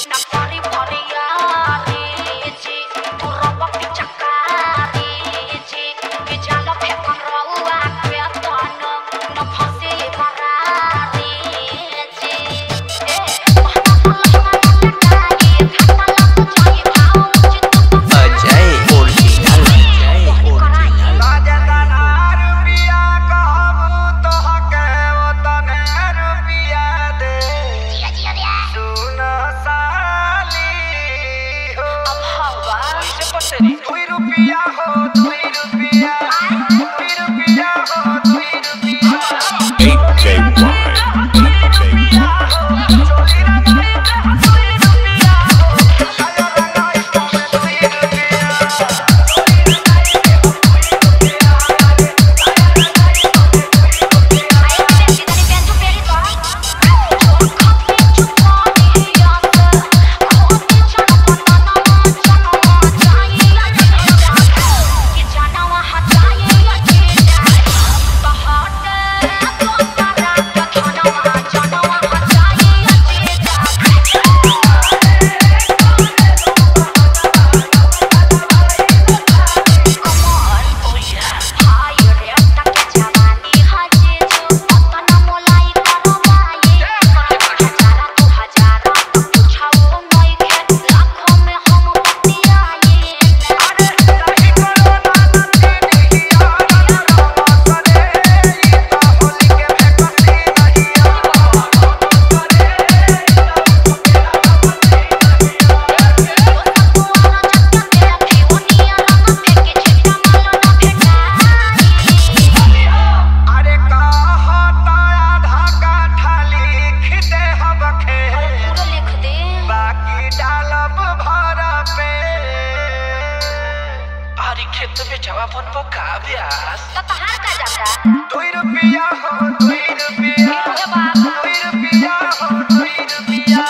खेत बेचवा अपन पका ब्यास तो तहार का जाता 2 रुपया हो 2 रुपया हे बाप 2 रुपया हो 2 रुपया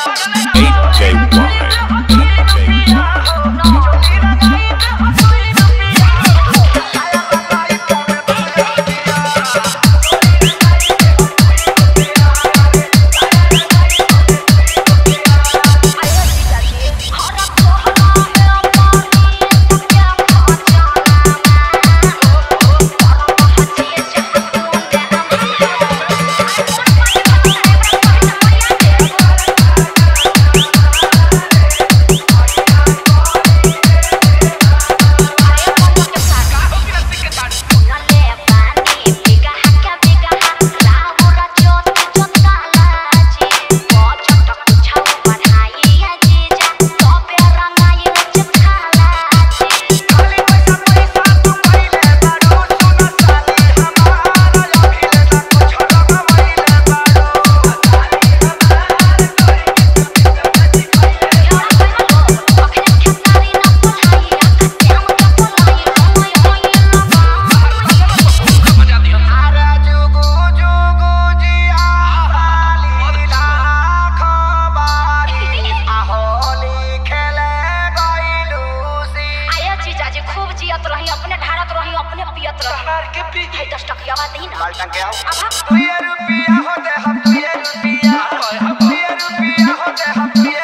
अपने ढारत रही अपने पियत रही के पी 10 टकिया बात ही ना बाल्टन के आओ अब 2 रुपया हो दे हम 2 रुपया 2 रुपया हो दे हम 2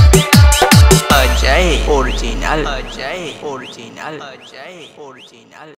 अजय ओरिजिनल